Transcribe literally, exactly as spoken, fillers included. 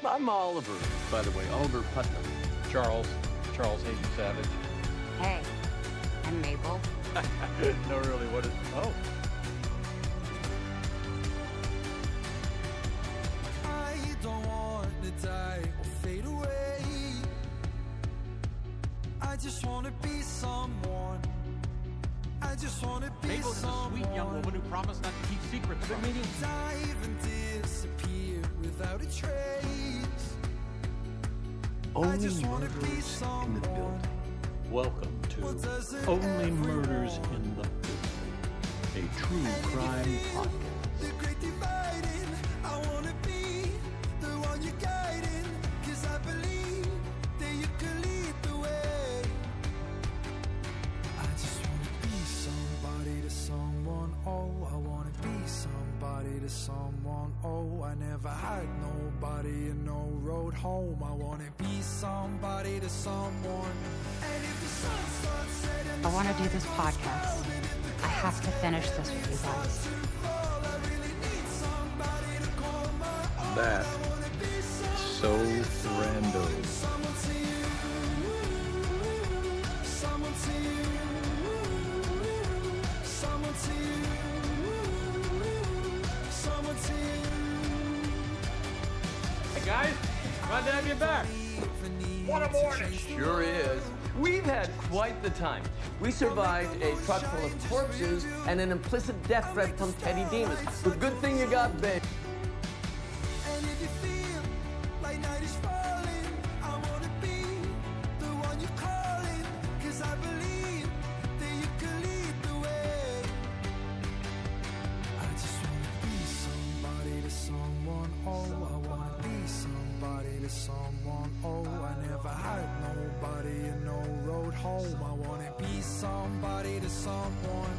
I'm Oliver, by the way, Oliver Putnam. Charles. Charles Hayden Savage. Hey, I'm Mabel. No, really, what is... Oh. I don't want to die or fade away. I just want to be someone. I just want to be Mabel is a someone. sweet young woman who promised not to keep secrets from me. Dive and disappear without a trace. I Only just want to be murders in the someone. building. Welcome to What does it Only everyone? Murders in the Building, a true crime podcast. The great dividing, I wanna be the one you're guiding, 'cause I believe that you can lead the way. I just wanna be somebody to someone, oh, I wanna be somebody to someone, oh, I never had nobody and no road home. I wanna be somebody to someone. And if the sun starts setting, I want to do this podcast. I have to finish this with you guys. That is so random. Hey guys, glad to have you back. What a morning! Sure is. We've had quite the time. We survived a truck full of corpses and an implicit death threat from Teddy Demas. But good thing you got bail. And if you feel like night is falling, I wanna be the one you're calling, 'cause I believe that you can lead the way. I just wanna be somebody to someone, oh, I wanna be somebody to someone, oh, I never had nobody and no road home. I wanna be somebody to someone.